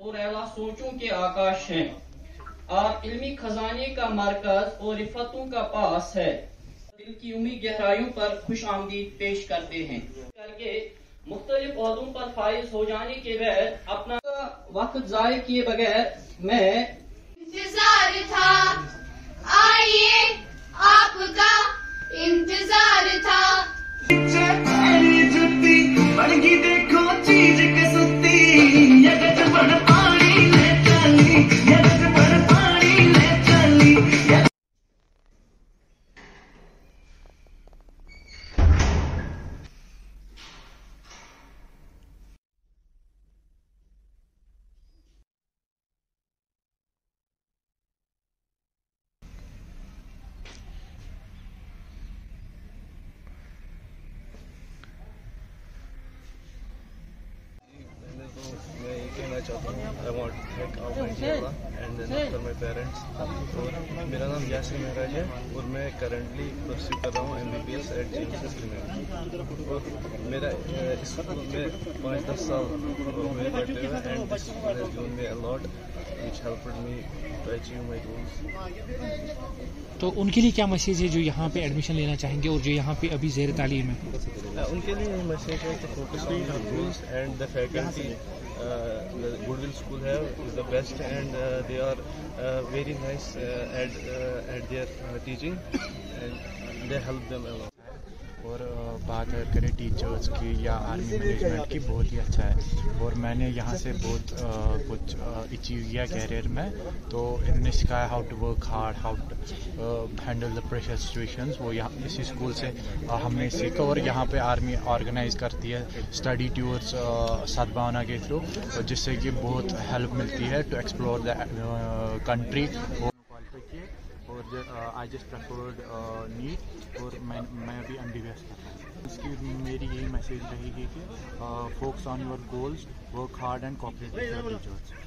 और आला सोचों के आकाश हैं। आप इल्मी खजाने का मरकज और रिफतों का पास है। दिल की उम्मीद गहराइयों पर खुश आमदीद पेश करते हैं। करके मुख्तलिफ ओहदों पर फाइज हो जाने के बाद अपना वक्त जाय किए बगैर मैं इंतजार था, आइए आपका इंतजार था। बनगी देखो चीज कसुती, यगत बड़ पानी ले चली, यगत बड़ पानी ले चली। I want to thank Almighty Allah and then after my parents। और मेरा नाम यासिर महराज है और मैं करंटली परस्यू कर रहा हूँ MBBS एट JUC। और मेरा इस स्कूल में 5-10 साल हुए पढ़ते हुए and this school has given me a lot which helped me to achieve my goals. तो उनके लिए क्या मैसेज है जो यहाँ पे एडमिशन लेना चाहेंगे और जो यहाँ पे अभी ज़ेर तालीम है? उनके लिए मैसेज है कि focus on the goals and the faculty. The Goodwill School is the best and they are very nice at their teaching and they help them a lot। और बात करें टीचर्स की या आर्मी मैनेजमेंट की, बहुत ही अच्छा है और मैंने यहाँ से बहुत कुछ अचीव किया कैरियर में। तो इन्होंने सिखाया how to work hard, how to handle the pressure situations. वो यहाँ इसी स्कूल से हमने सीखा और यहाँ पे आर्मी ऑर्गेनाइज करती है स्टडी टूर्स सद्भावना के थ्रू, जिससे कि बहुत हेल्प मिलती है टू एक्सप्लोर द कंट्री। और आई जस्ट प्रेफर्ड नीट और मैं अभी MBBS कर रहा हूँ। इसकी मेरी यही मैसेज रहेगी कि focus on your goals, work hard and cooperate with your teachers.